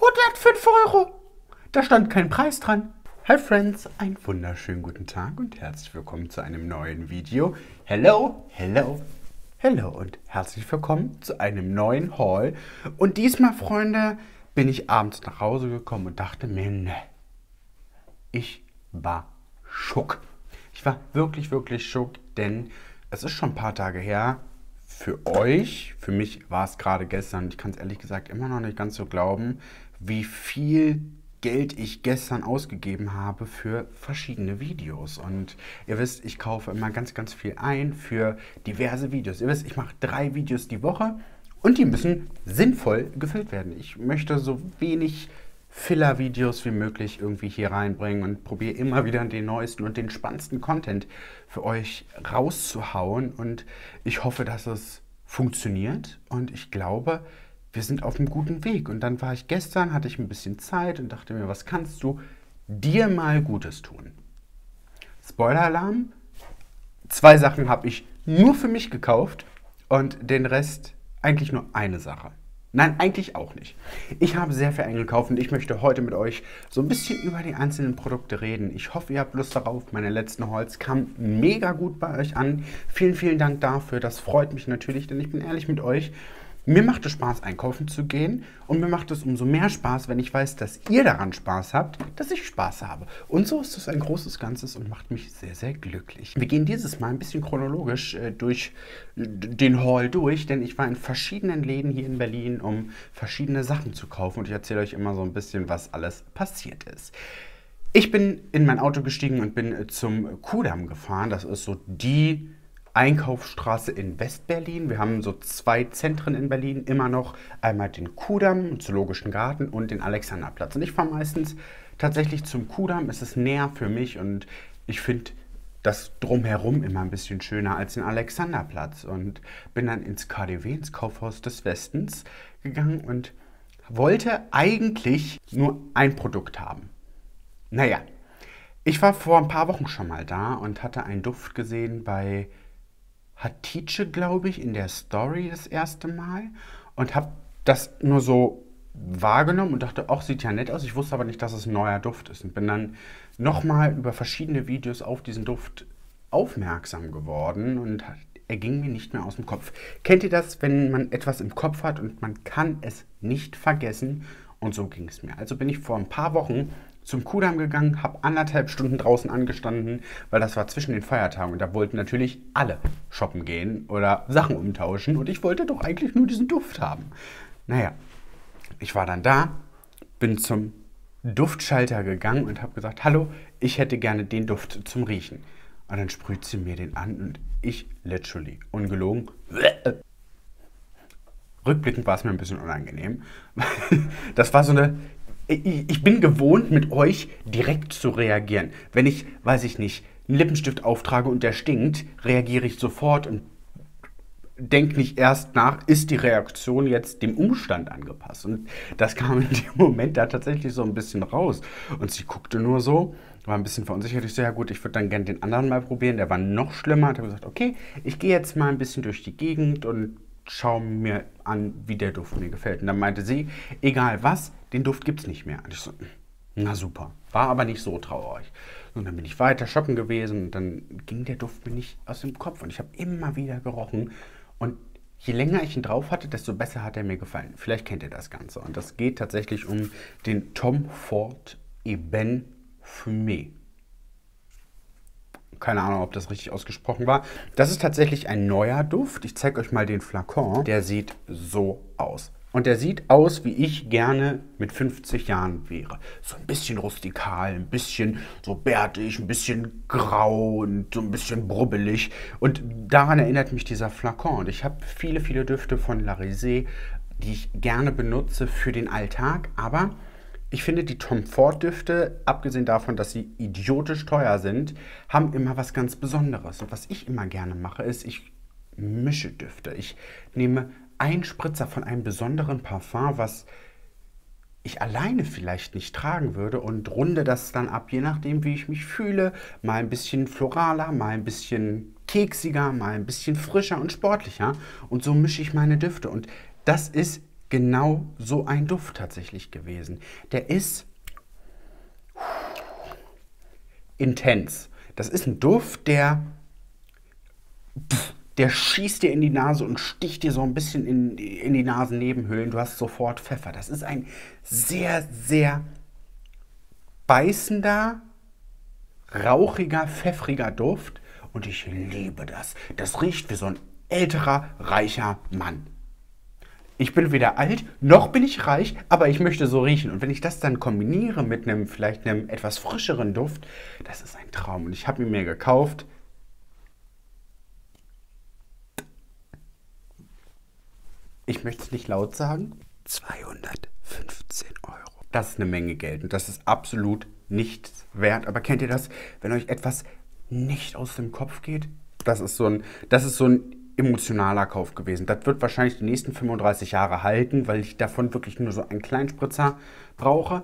105 €. Da stand kein Preis dran. Hi Friends, einen wunderschönen guten Tag und herzlich willkommen zu einem neuen Video. Hello, hello, hello und herzlich willkommen zu einem neuen Haul. Und diesmal, Freunde, bin ich abends nach Hause gekommen und dachte mir, ne, ich war schock. Ich war wirklich, wirklich schock, denn es ist schon ein paar Tage her. Für euch, für mich war es gerade gestern, ich kann es ehrlich gesagt immer noch nicht ganz so glauben, wie viel Geld ich gestern ausgegeben habe für verschiedene Videos. Und ihr wisst, ich kaufe immer ganz, ganz viel ein für diverse Videos. Ihr wisst, ich mache 3 Videos die Woche und die müssen sinnvoll gefüllt werden. Ich möchte so wenig Filler-Videos wie möglich irgendwie hier reinbringen und probiere immer wieder den neuesten und den spannendsten Content für euch rauszuhauen. Und ich hoffe, dass es funktioniert und ich glaube, wir sind auf einem guten Weg. Und dann hatte ich ein bisschen Zeit und dachte mir, was kannst du dir mal Gutes tun? Spoiler-Alarm, 2 Sachen habe ich nur für mich gekauft und den Rest eigentlich nur eine Sache. Nein, eigentlich auch nicht. Ich habe sehr viel eingekauft und ich möchte heute mit euch so ein bisschen über die einzelnen Produkte reden. Ich hoffe, ihr habt Lust darauf. Meine letzten Hauls kamen mega gut bei euch an. Vielen, vielen Dank dafür. Das freut mich natürlich, denn ich bin ehrlich mit euch. Mir macht es Spaß, einkaufen zu gehen und mir macht es umso mehr Spaß, wenn ich weiß, dass ihr daran Spaß habt, dass ich Spaß habe. Und so ist es ein großes Ganzes und macht mich sehr, sehr glücklich. Wir gehen dieses Mal ein bisschen chronologisch durch den Haul durch, denn ich war in verschiedenen Läden hier in Berlin, um verschiedene Sachen zu kaufen und ich erzähle euch immer so ein bisschen, was alles passiert ist. Ich bin in mein Auto gestiegen und bin zum Kudamm gefahren. Das ist so die Einkaufsstraße in Westberlin. Wir haben so 2 Zentren in Berlin immer noch. Einmal den Kudamm, den Zoologischen Garten und den Alexanderplatz. Und ich fahre meistens tatsächlich zum Kudamm. Es ist näher für mich und ich finde das Drumherum immer ein bisschen schöner als den Alexanderplatz. Und bin dann ins KaDeWe, ins Kaufhaus des Westens, gegangen und wollte eigentlich nur ein Produkt haben. Naja, ich war vor ein paar Wochen schon mal da und hatte einen Duft gesehen bei Hatice, glaube ich, in der Story das erste Mal und habe das nur so wahrgenommen und dachte, ach, sieht ja nett aus. Ich wusste aber nicht, dass es ein neuer Duft ist und bin dann nochmal über verschiedene Videos auf diesen Duft aufmerksam geworden und er ging mir nicht mehr aus dem Kopf. Kennt ihr das, wenn man etwas im Kopf hat und man kann es nicht vergessen? Und so ging es mir. Also bin ich vor ein paar Wochen zum Kudamm gegangen, habe 1,5 Stunden draußen angestanden, weil das war zwischen den Feiertagen und da wollten natürlich alle shoppen gehen oder Sachen umtauschen und ich wollte doch eigentlich nur diesen Duft haben. Naja, ich war dann da, bin zum Duftschalter gegangen und habe gesagt, hallo, ich hätte gerne den Duft zum Riechen. Und dann sprüht sie mir den an und ich literally, ungelogen, rückblickend war es mir ein bisschen unangenehm. Das war so eine... Ich bin gewohnt, mit euch direkt zu reagieren. Wenn ich, weiß ich nicht, einen Lippenstift auftrage und der stinkt, reagiere ich sofort und denke nicht erst nach, ist die Reaktion jetzt dem Umstand angepasst? Und das kam in dem Moment da tatsächlich so ein bisschen raus. Und sie guckte nur so, war ein bisschen verunsichert. Ich so, ja gut, ich würde dann gerne den anderen mal probieren. Der war noch schlimmer. Und habe gesagt, okay, ich gehe jetzt mal ein bisschen durch die Gegend und schau mir an, wie der Duft mir gefällt. Und dann meinte sie, egal was, den Duft gibt es nicht mehr. Und ich so, na super. War aber nicht so traurig. Und dann bin ich weiter shoppen gewesen und dann ging der Duft mir nicht aus dem Kopf. Und ich habe immer wieder gerochen. Und je länger ich ihn drauf hatte, desto besser hat er mir gefallen. Vielleicht kennt ihr das Ganze. Und das geht tatsächlich um den Tom Ford Ebene Fumé. Keine Ahnung, ob das richtig ausgesprochen war. Das ist tatsächlich ein neuer Duft. Ich zeige euch mal den Flakon. Der sieht so aus. Und der sieht aus, wie ich gerne mit 50 Jahren wäre. So ein bisschen rustikal, ein bisschen so bärtig, ein bisschen grau und so ein bisschen brubbelig. Und daran erinnert mich dieser Flakon. Und ich habe viele, viele Düfte von La Risée, die ich gerne benutze für den Alltag. Aber ich finde, die Tom Ford Düfte, abgesehen davon, dass sie idiotisch teuer sind, haben immer was ganz Besonderes. Und was ich immer gerne mache, ist, ich mische Düfte. Ich nehme einen Spritzer von einem besonderen Parfum, was ich alleine vielleicht nicht tragen würde und runde das dann ab, je nachdem, wie ich mich fühle. Mal ein bisschen floraler, mal ein bisschen keksiger, mal ein bisschen frischer und sportlicher. Und so mische ich meine Düfte. Und das ist genau so ein Duft tatsächlich gewesen. Der ist intens. Das ist ein Duft, der schießt dir in die Nase und sticht dir so ein bisschen in die Nasennebenhöhlen. Du hast sofort Pfeffer. Das ist ein sehr, sehr beißender, rauchiger, pfeffriger Duft. Und ich liebe das. Das riecht wie so ein älterer, reicher Mann. Ich bin weder alt, noch bin ich reich, aber ich möchte so riechen. Und wenn ich das dann kombiniere mit vielleicht einem etwas frischeren Duft, das ist ein Traum. Und ich habe ihn mir gekauft. Ich möchte es nicht laut sagen, 215 €. Das ist eine Menge Geld und das ist absolut nichts wert. Aber kennt ihr das, wenn euch etwas nicht aus dem Kopf geht? Das ist so ein emotionaler Kauf gewesen. Das wird wahrscheinlich die nächsten 35 Jahre halten, weil ich davon wirklich nur so einen kleinen Spritzer brauche.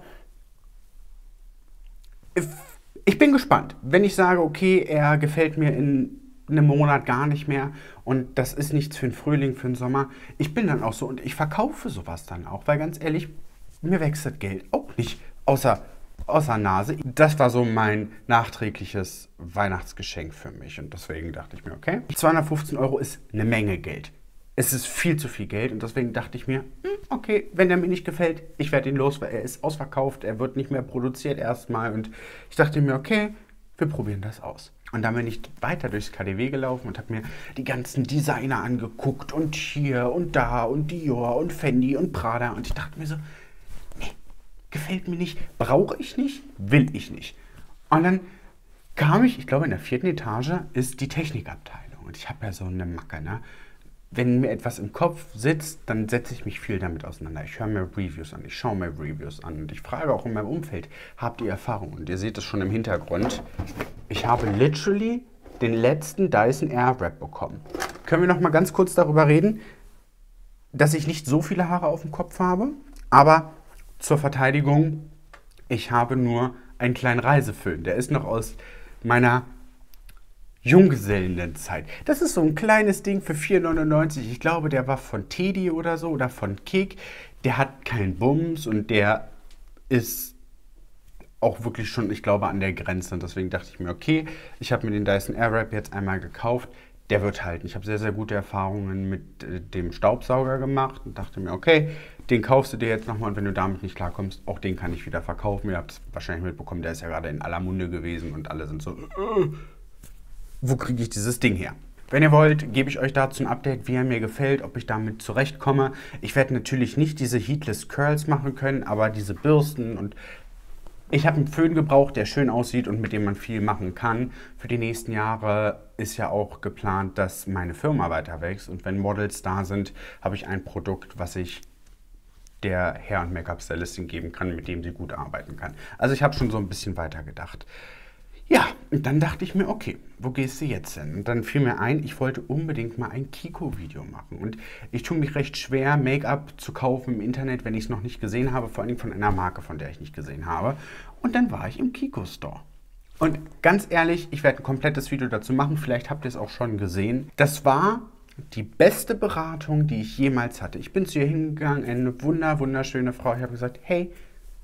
Ich bin gespannt. Wenn ich sage, okay, er gefällt mir in einem Monat gar nicht mehr und das ist nichts für den Frühling, für den Sommer. Ich bin dann auch so und ich verkaufe sowas dann auch, weil ganz ehrlich, mir wächst das Geld auch nicht außer Nase. Das war so mein nachträgliches Weihnachtsgeschenk für mich und deswegen dachte ich mir, okay, 215 € ist eine Menge Geld. Es ist viel zu viel Geld und deswegen dachte ich mir, okay, wenn der mir nicht gefällt, ich werde ihn los, weil er ist ausverkauft, er wird nicht mehr produziert erstmal und ich dachte mir, okay, wir probieren das aus. Und dann bin ich weiter durchs KaDeWe gelaufen und habe mir die ganzen Designer angeguckt und hier und da und Dior und Fendi und Prada. Und ich dachte mir so, nee, gefällt mir nicht, brauche ich nicht, will ich nicht. Und dann kam ich glaube in der 4. Etage ist die Technikabteilung. Und ich habe ja so eine Macke, ne? Wenn mir etwas im Kopf sitzt, dann setze ich mich viel damit auseinander. Ich höre mir Reviews an, ich schaue mir Reviews an und ich frage auch in meinem Umfeld, habt ihr Erfahrung? Und ihr seht es schon im Hintergrund. Ich habe literally den letzten Dyson Airwrap bekommen. Können wir noch mal ganz kurz darüber reden, dass ich nicht so viele Haare auf dem Kopf habe, aber zur Verteidigung, ich habe nur einen kleinen Reiseföhn. Der ist noch aus meiner Junggesellenzeit. Das ist so ein kleines Ding für 4,99 €. Ich glaube, der war von Teddy oder so oder von Kick. Der hat keinen Bums und der ist auch wirklich schon, ich glaube, an der Grenze. Und deswegen dachte ich mir, okay, ich habe mir den Dyson Airwrap jetzt einmal gekauft. Der wird halten. Ich habe sehr, sehr gute Erfahrungen mit dem Staubsauger gemacht und dachte mir, okay, den kaufst du dir jetzt nochmal und wenn du damit nicht klarkommst, auch den kann ich wieder verkaufen. Ihr habt es wahrscheinlich mitbekommen, der ist ja gerade in aller Munde gewesen und alle sind so, wo kriege ich dieses Ding her? Wenn ihr wollt, gebe ich euch dazu ein Update, wie er mir gefällt, ob ich damit zurechtkomme. Ich werde natürlich nicht diese Heatless Curls machen können, aber diese Bürsten und ich habe einen Föhn gebraucht, der schön aussieht und mit dem man viel machen kann. Für die nächsten Jahre ist ja auch geplant, dass meine Firma weiter wächst und wenn Models da sind, habe ich ein Produkt, was ich der Hair- und Make-up-Stylistin geben kann, mit dem sie gut arbeiten kann. Also ich habe schon so ein bisschen weiter gedacht. Ja, und dann dachte ich mir, okay, wo gehst du jetzt hin? Und dann fiel mir ein, ich wollte unbedingt mal ein Kiko-Video machen. Und ich tue mich recht schwer, Make-up zu kaufen im Internet, wenn ich es noch nicht gesehen habe, vor allem von einer Marke, von der ich nicht gesehen habe. Und dann war ich im Kiko-Store. Und ganz ehrlich, ich werde ein komplettes Video dazu machen, vielleicht habt ihr es auch schon gesehen. Das war die beste Beratung, die ich jemals hatte. Ich bin zu ihr hingegangen, eine wunderschöne Frau. Ich habe gesagt, hey,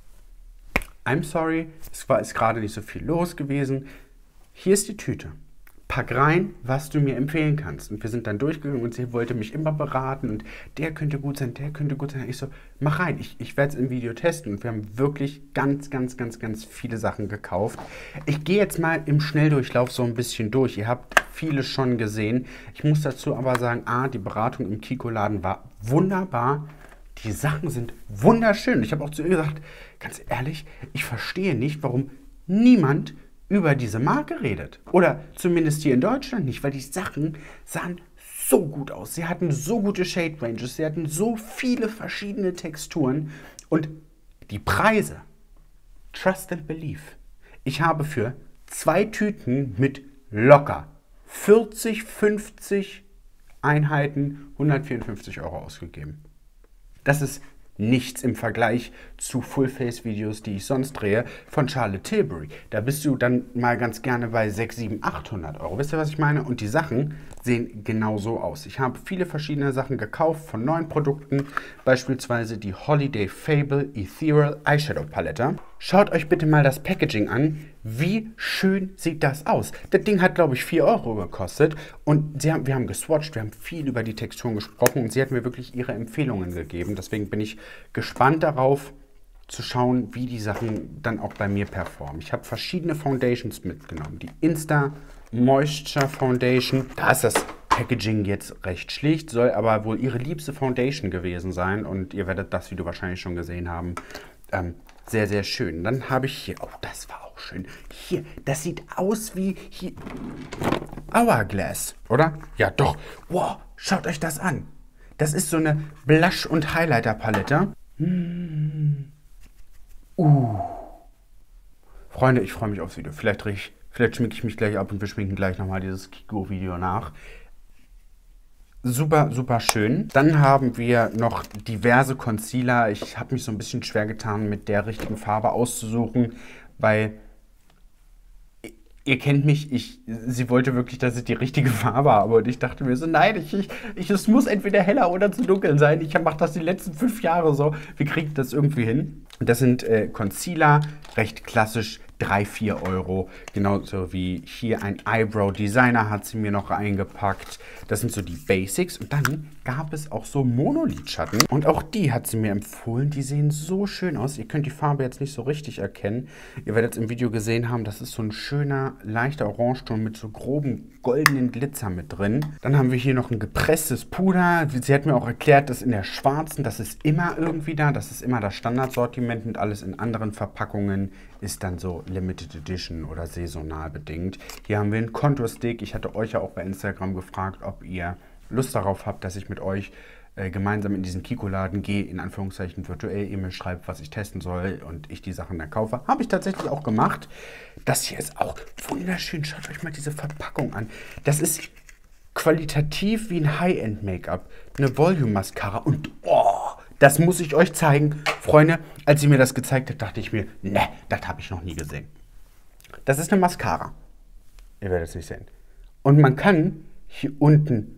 I'm sorry, ist gerade nicht so viel los gewesen. Hier ist die Tüte. Pack rein, was du mir empfehlen kannst. Und wir sind dann durchgegangen und sie wollte mich immer beraten und der könnte gut sein, der könnte gut sein. Ich so, mach rein, ich werde es im Video testen. Und wir haben wirklich ganz viele Sachen gekauft. Ich gehe jetzt mal im Schnelldurchlauf so ein bisschen durch. Ihr habt vieles schon gesehen. Ich muss dazu aber sagen, die Beratung im Kiko-Laden war wunderbar. Die Sachen sind wunderschön. Ich habe auch zu ihr gesagt, ganz ehrlich, ich verstehe nicht, warum niemand über diese Marke redet. Oder zumindest hier in Deutschland nicht, weil die Sachen sahen so gut aus. Sie hatten so gute Shade Ranges, sie hatten so viele verschiedene Texturen und die Preise, trust and believe. Ich habe für 2 Tüten mit locker 40, 50 Einheiten 154 € ausgegeben. Das ist nichts im Vergleich zu Full-Face-Videos, die ich sonst drehe, von Charlotte Tilbury. Da bist du dann mal ganz gerne bei 600, 700, 800 €. Wisst ihr, was ich meine? Und die Sachen sehen genau so aus. Ich habe viele verschiedene Sachen gekauft von neuen Produkten, beispielsweise die Holiday Fable Ethereal Eyeshadow Palette. Schaut euch bitte mal das Packaging an. Wie schön sieht das aus? Das Ding hat, glaube ich, 4 Euro gekostet und wir haben geswatcht, wir haben viel über die Texturen gesprochen und sie hat mir wirklich ihre Empfehlungen gegeben. Deswegen bin ich gespannt darauf, zu schauen, wie die Sachen dann auch bei mir performen. Ich habe verschiedene Foundations mitgenommen. Die Insta Moisture Foundation. Da ist das Packaging jetzt recht schlicht, soll aber wohl ihre liebste Foundation gewesen sein und ihr werdet das Video wahrscheinlich schon gesehen haben. Sehr, sehr schön. Dann habe ich hier, oh, das war auch schön. Hier, das sieht aus wie hier Hourglass, oder? Ja, doch. Wow, schaut euch das an. Das ist so eine Blush- und Highlighter-Palette. Freunde, ich freue mich aufs Video. Vielleicht schminke ich mich gleich ab und wir schminken gleich nochmal dieses Kiko-Video nach. Super, super schön. Dann haben wir noch diverse Concealer. Ich habe mich so ein bisschen schwer getan, mit der richtigen Farbe auszusuchen, weil ihr kennt mich, sie wollte wirklich, dass ich die richtige Farbe habe und ich dachte mir so, nein, es muss entweder heller oder zu dunkel sein. Ich mache das die letzten 5 Jahre so. Wie kriege ich das irgendwie hin? Das sind Concealer, recht klassisch, 3, 4 Euro. Genauso wie hier ein Eyebrow Designer hat sie mir noch eingepackt. Das sind so die Basics. Und dann gab es auch so Monolidschatten. Und auch die hat sie mir empfohlen. Die sehen so schön aus. Ihr könnt die Farbe jetzt nicht so richtig erkennen. Ihr werdet es im Video gesehen haben, das ist so ein schöner, leichter Orangeton mit so groben goldenen Glitzer mit drin. Dann haben wir hier noch ein gepresstes Puder. Sie hat mir auch erklärt, dass in der schwarzen, das ist immer irgendwie da. Das ist immer das Standardsortiment und alles in anderen Verpackungen ist dann so Limited Edition oder saisonal bedingt. Hier haben wir einen Contour Stick. Ich hatte euch ja auch bei Instagram gefragt, ob ihr Lust darauf habt, dass ich mit euch gemeinsam in diesen Kiko-Laden gehe, in Anführungszeichen virtuell, ihr mir schreibt, was ich testen soll und ich die Sachen dann kaufe. Habe ich tatsächlich auch gemacht. Das hier ist auch wunderschön. Schaut euch mal diese Verpackung an. Das ist qualitativ wie ein High-End-Make-up. Eine Volume-Mascara und das muss ich euch zeigen. Freunde, als sie mir das gezeigt hat, dachte ich mir, ne, das habe ich noch nie gesehen. Das ist eine Mascara. Ihr werdet es nicht sehen. Und man kann hier unten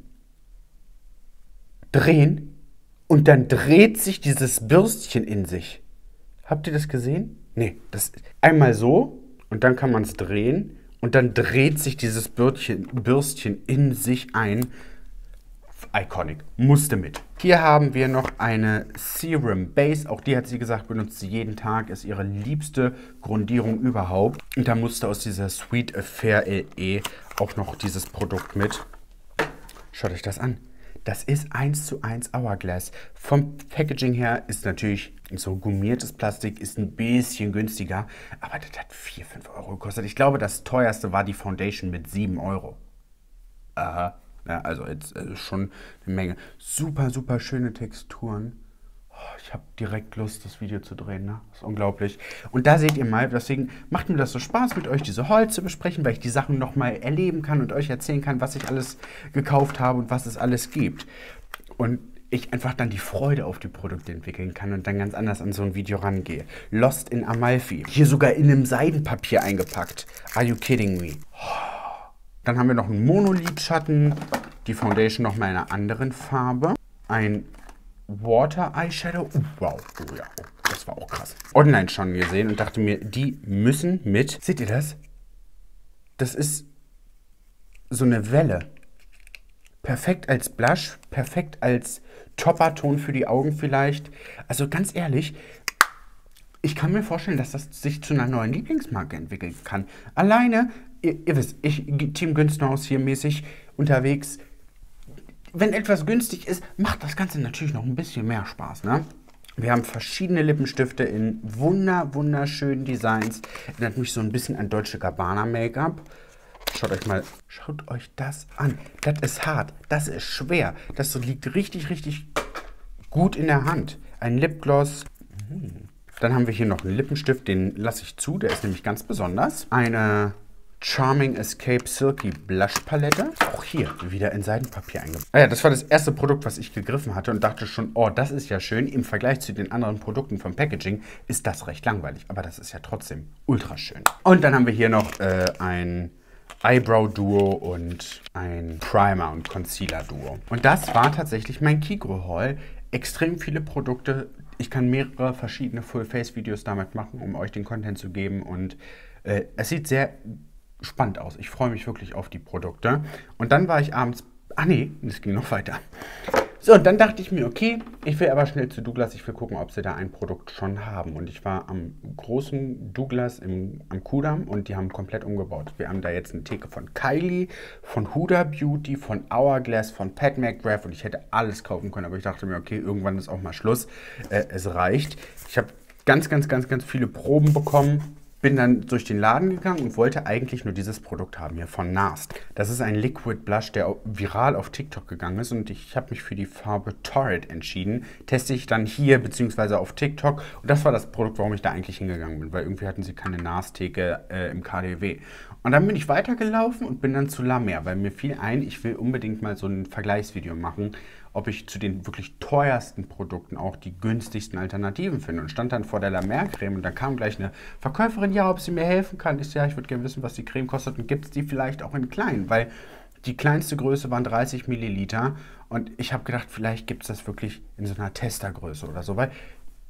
drehen und dann dreht sich dieses Bürstchen in sich. Habt ihr das gesehen? Nee, das ist einmal so und dann kann man es drehen und dann dreht sich dieses Bürstchen in sich ein. Iconic, musste mit. Hier haben wir noch eine Serum Base. Auch die hat sie gesagt, benutzt sie jeden Tag. Ist ihre liebste Grundierung überhaupt. Und da musste aus dieser Sweet Affair LE auch noch dieses Produkt mit. Schaut euch das an. Das ist 1:1 Hourglass. Vom Packaging her ist natürlich so gummiertes Plastik, ist ein bisschen günstiger. Aber das hat 4, 5 Euro gekostet. Ich glaube, das teuerste war die Foundation mit 7 Euro. Aha. Ja, also jetzt schon eine Menge. Super, super schöne Texturen. Oh, ich habe direkt Lust, das Video zu drehen. Ne? Das ist unglaublich. Und da seht ihr mal, deswegen macht mir das so Spaß, mit euch diese Haul zu besprechen, weil ich die Sachen nochmal erleben kann und euch erzählen kann, was ich alles gekauft habe und was es alles gibt. Und ich einfach dann die Freude auf die Produkte entwickeln kann und dann ganz anders an so ein Video rangehe. Lost in Amalfi. Hier sogar in einem Seidenpapier eingepackt. Are you kidding me? Dann haben wir noch einen Monolidschatten, die Foundation nochmal in einer anderen Farbe, ein Water Eyeshadow, wow, oh ja, das war auch krass. Online schon gesehen und dachte mir, die müssen mit. Seht ihr das? Das ist so eine Welle. Perfekt als Blush, perfekt als Topperton für die Augen vielleicht. Also ganz ehrlich, ich kann mir vorstellen, dass das sich zu einer neuen Lieblingsmarke entwickeln kann. Alleine, ihr wisst, ich Team Günstnerhaus hier mäßig unterwegs. Wenn etwas günstig ist, macht das Ganze natürlich noch ein bisschen mehr Spaß, ne? Wir haben verschiedene Lippenstifte in wunderschönen Designs. Erinnert mich so ein bisschen an Dolce Gabbana Make-up. Schaut euch das an. Das ist hart, das ist schwer. Das liegt richtig gut in der Hand. Ein Lipgloss. Dann haben wir hier noch einen Lippenstift, den lasse ich zu, der ist nämlich ganz besonders. Eine Charming Escape Silky Blush Palette. Auch hier wieder in Seidenpapier eingebaut. Ah ja, das war das erste Produkt, was ich gegriffen hatte und dachte schon, oh, das ist ja schön. Im Vergleich zu den anderen Produkten vom Packaging ist das recht langweilig, aber das ist ja trotzdem ultra schön. Und dann haben wir hier noch ein Eyebrow Duo und ein Primer und Concealer Duo. Und das war tatsächlich mein Kigro Haul. Extrem viele Produkte. Ich kann mehrere verschiedene Full-Face-Videos damit machen, um euch den Content zu geben. Und es sieht sehr spannend aus. Ich freue mich wirklich auf die Produkte. Und dann war ich abends... Ach nee, es ging noch weiter. So, und dann dachte ich mir, okay, ich will aber schnell zu Douglas, ich will gucken, ob sie da ein Produkt schon haben. Und ich war am großen Douglas am Kudamm und die haben komplett umgebaut. Wir haben da jetzt eine Theke von Kylie, von Huda Beauty, von Hourglass, von Pat McGrath und ich hätte alles kaufen können. Aber ich dachte mir, okay, irgendwann ist auch mal Schluss. Es reicht. Ich habe ganz viele Proben bekommen. Bin dann durch den Laden gegangen und wollte eigentlich nur dieses Produkt haben hier von NARS. Das ist ein Liquid Blush, der viral auf TikTok gegangen ist und ich habe mich für die Farbe Torrid entschieden. Teste ich dann hier bzw. auf TikTok und das war das Produkt, warum ich da eigentlich hingegangen bin, weil irgendwie hatten sie keine NARS-Theke im KDW. Und dann bin ich weitergelaufen und bin dann zu La Mer, weil mir fiel ein, ich will unbedingt mal so ein Vergleichsvideo machen, ob ich zu den wirklich teuersten Produkten auch die günstigsten Alternativen finde. Und stand dann vor der La Mer Creme und dann kam gleich eine Verkäuferin, ja, ob sie mir helfen kann. Ich so, ja, ich würde gerne wissen, was die Creme kostet und gibt es die vielleicht auch in klein, weil die kleinste Größe waren 30 Milliliter und ich habe gedacht, vielleicht gibt es das wirklich in so einer Testergröße oder so, weil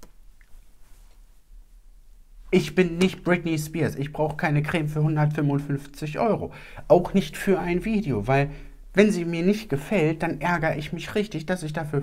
ich bin nicht Britney Spears. Ich brauche keine Creme für 155 Euro. Auch nicht für ein Video, weil wenn sie mir nicht gefällt, dann ärgere ich mich richtig, dass ich dafür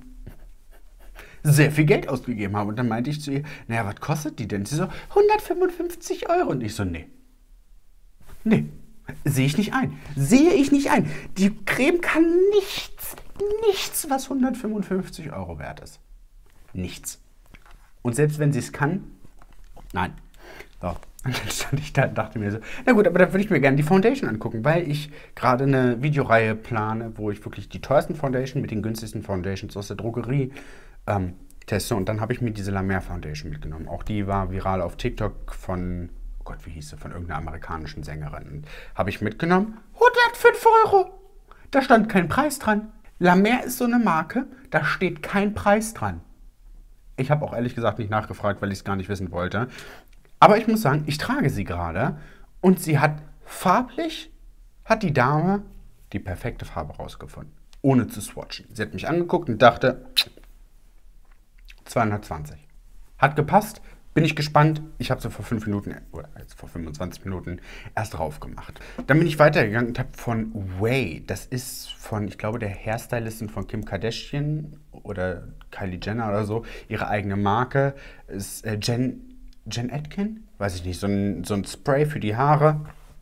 sehr viel Geld ausgegeben habe. Und dann meinte ich zu ihr, naja, was kostet die denn? Sie so, 155 Euro. Und ich so, nee. Nee, sehe ich nicht ein. Sehe ich nicht ein. Die Creme kann nichts, was 155 Euro wert ist. Nichts. Und selbst wenn sie es kann, nein. So. Und dann stand ich da und dachte mir so, na gut, aber dann würde ich mir gerne die Foundation angucken, weil ich gerade eine Videoreihe plane, wo ich wirklich die teuersten Foundation mit den günstigsten Foundations aus der Drogerie teste. Und dann habe ich mir diese La Mer Foundation mitgenommen. Auch die war viral auf TikTok von, oh Gott, wie hieß sie, von irgendeiner amerikanischen Sängerin. Habe ich mitgenommen, 105 Euro. Da stand kein Preis dran. La Mer ist so eine Marke, da steht kein Preis dran. Ich habe auch ehrlich gesagt nicht nachgefragt, weil ich es gar nicht wissen wollte. Aber ich muss sagen, ich trage sie gerade und sie hat farblich, hat die Dame die perfekte Farbe rausgefunden, ohne zu swatchen. Sie hat mich angeguckt und dachte, 220. Hat gepasst, bin ich gespannt. Ich habe sie vor 5 Minuten, oder jetzt vor 25 Minuten erst drauf gemacht. Dann bin ich weitergegangen und habe von Way, das ist von, ich glaube, der Hairstylistin von Kim Kardashian oder Kylie Jenner oder so, ihre eigene Marke, ist Jen Atkin? Weiß ich nicht, so ein Spray für die Haare.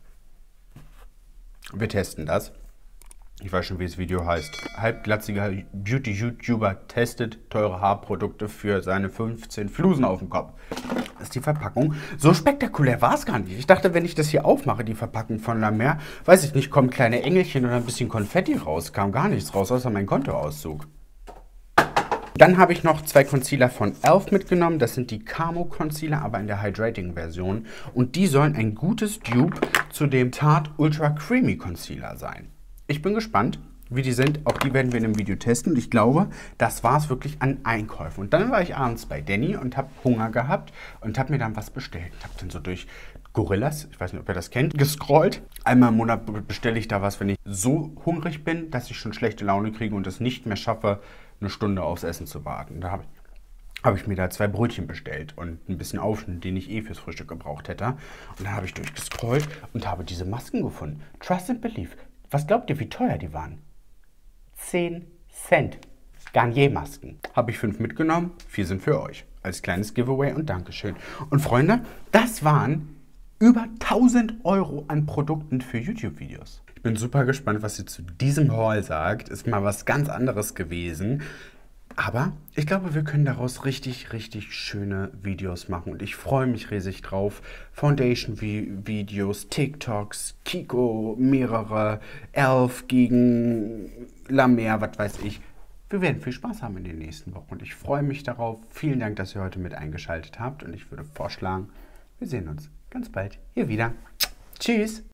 Wir testen das. Ich weiß schon, wie das Video heißt. Halbglatziger Beauty-YouTuber testet teure Haarprodukte für seine 15 Flusen auf dem Kopf. Das ist die Verpackung. So spektakulär war es gar nicht. Ich dachte, wenn ich das hier aufmache, die Verpackung von La Mer, weiß ich nicht, kommen kleine Engelchen oder ein bisschen Konfetti raus. Kam gar nichts raus, außer mein Kontoauszug. Dann habe ich noch 2 Concealer von e.l.f. mitgenommen. Das sind die Camo Concealer, aber in der Hydrating-Version. Und die sollen ein gutes Dupe zu dem Tarte Ultra Creamy Concealer sein. Ich bin gespannt, wie die sind. Auch die werden wir in einem Video testen. Und ich glaube, das war es wirklich an Einkäufen. Und dann war ich abends bei Danny und habe Hunger gehabt und habe mir dann was bestellt. Ich habe dann so durch Gorillas, ich weiß nicht, ob ihr das kennt, gescrollt. Einmal im Monat bestelle ich da was, wenn ich so hungrig bin, dass ich schon schlechte Laune kriege und es nicht mehr schaffe, eine Stunde aufs Essen zu warten. Da habe ich mir da 2 Brötchen bestellt und ein bisschen Aufschnitt, den ich eh fürs Frühstück gebraucht hätte. Und dann habe ich durchgescrollt und habe diese Masken gefunden. Trust and Believe. Was glaubt ihr, wie teuer die waren? 10 Cent. Garnier-Masken. Habe ich 5 mitgenommen, 4 sind für euch. Als kleines Giveaway und Dankeschön. Und Freunde, das waren über 1000 Euro an Produkten für YouTube-Videos. Ich bin super gespannt, was ihr zu diesem Haul sagt. Ist mal was ganz anderes gewesen. Aber ich glaube, wir können daraus richtig schöne Videos machen. Und ich freue mich riesig drauf. Foundation-Videos, TikToks, Kiko, mehrere, e.l.f. gegen La Mer, was weiß ich. Wir werden viel Spaß haben in den nächsten Wochen. Und ich freue mich darauf. Vielen Dank, dass ihr heute mit eingeschaltet habt. Und ich würde vorschlagen, wir sehen uns ganz bald hier wieder. Tschüss!